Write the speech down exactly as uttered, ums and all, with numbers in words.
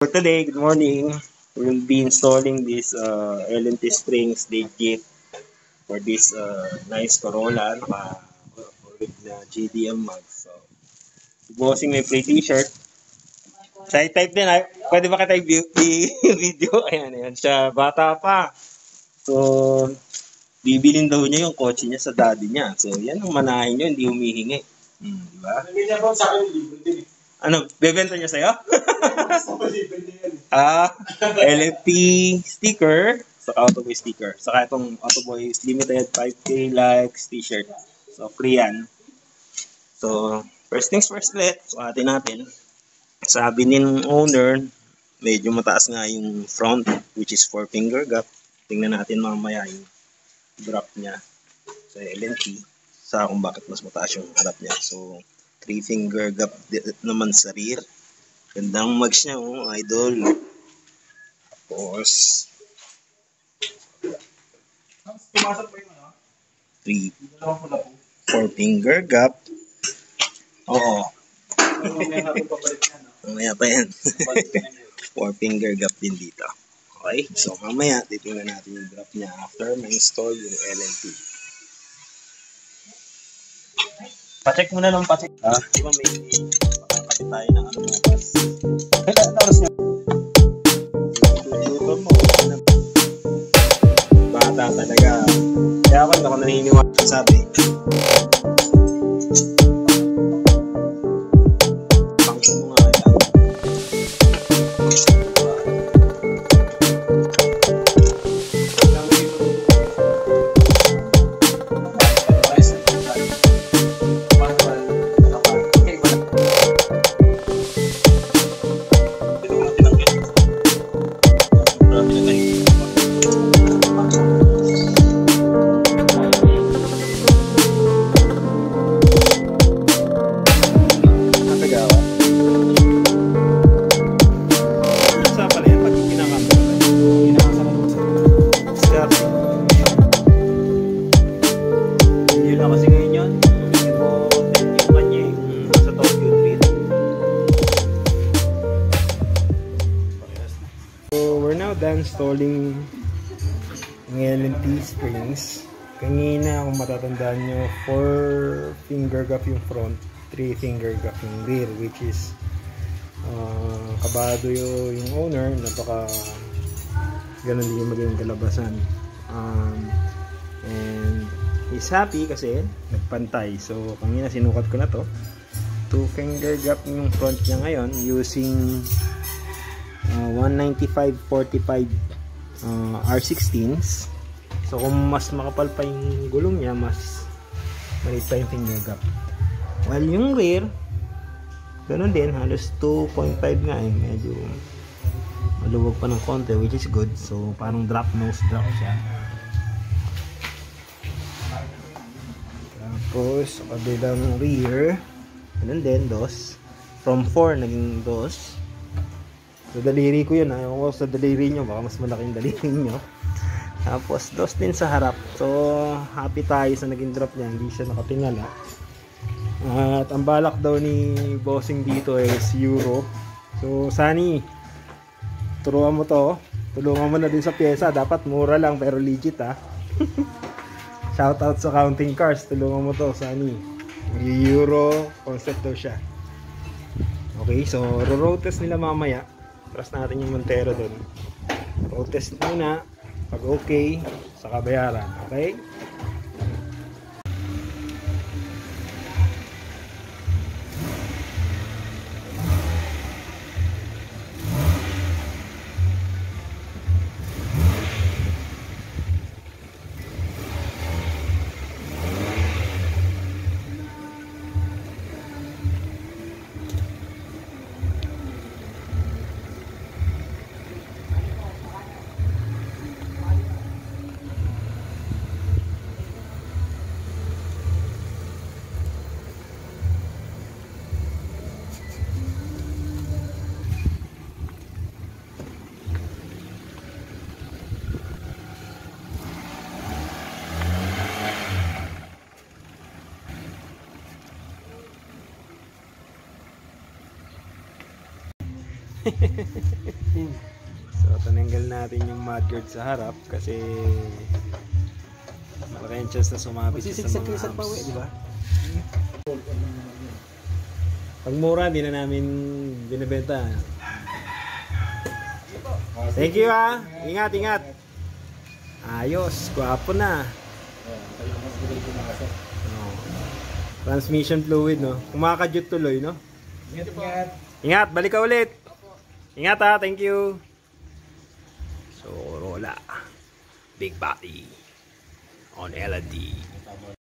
For today, good morning. We'll be installing this uh, L and T springs day kit for this uh, nice Corolla naka with na G D M mag. So, bossing may play t-shirt. Sa type din ay, pwede ba kita i-video? Ayan, ayan siya. Bata pa. So, bibilin daw niya yung kotse niya sa daddy niya. So, yan ang manahin niyo, hindi humihingi. Hmm, di ba? Ano, bebenta niya sa'yo? Ah, L F T sticker, saka AUTOBOYS sticker. Saka itong AUTOBOYS limited five K likes t-shirt. So, free yan. So, first things first ulit. So, atin natin. Sabi ng owner, medyo mataas nga yung front, which is four finger gap. Tingnan natin mamaya yung drop niya sa L and T. Sa kung bakit mas mataas yung harap niya. So, three finger gap naman sa rear. Gandang mags niya, oh, idol. Tapos, three, four finger gap. Oo. Mamaya pa yan. four finger gap din dito. Okay, so mamaya titingnan natin yung drop niya after ma-install yung L and T. Pacheck muna ng pacheck. Ah, di ba may pakapit tayo ng ano bukas? Kaya ang oras niya? Luto mo. Bata talaga. Kaya ako hindi ako naniniwala sabi. Pangko mo nga yan. Installing ng L and T springs. Kanina kung matatandaan nyo, four finger gap yung front, three finger gap yung rear, which is uh, kabado yung owner, napaka ganun din yung maging kalabasan. Um, and he's happy kasi nagpantay. So kanina sinukat ko na to, two finger gap yung front niya ngayon using Uh, one ninety-five forty-five uh, R sixteens. So kung mas makapal pa yung gulong niya, mas maliit pa yung finger gap. While yung rear, ganun din, halos two point five nga eh. Medyo maluwag pa ng konti, which is good. So parang drop nose drop siya. Tapos sa kabilang rear, ganun din, dos. From four naging dos. Sa daliri ko yun, ayaw ko sa daliri nyo, baka mas malaking daliri nyo. Tapos dos din sa harap. So happy tayo sa naging drop niya, hindi siya nakatingala. At ang balak daw ni bossing dito is Euro. So Sunny, turuan mo to, tulungan mo na din sa pyesa. Dapat mura lang pero legit ha. Shoutout sa counting cars, tulungan mo to Sunny. Euro concept daw siya. Okay, so road test nila mamaya. Trust natin yung Montero doon. Road test muna. Pag okay, saka bayaran. Okay? So tinanggal natin yung mudguard sa harap kasi malaki yung chance na sumabit siya sa mga pa uwi, di ba? Pag mura, di na namin binibenta. Thank you ha. Ingat, ingat. Ayos, gwapo na. Oh. Transmission fluid, no? Kumakadyot tuloy, no? Ingat, ingat. Ingat, balik ka ulit. Ingat ha, thank you. So, Corolla. Big body. On L and D.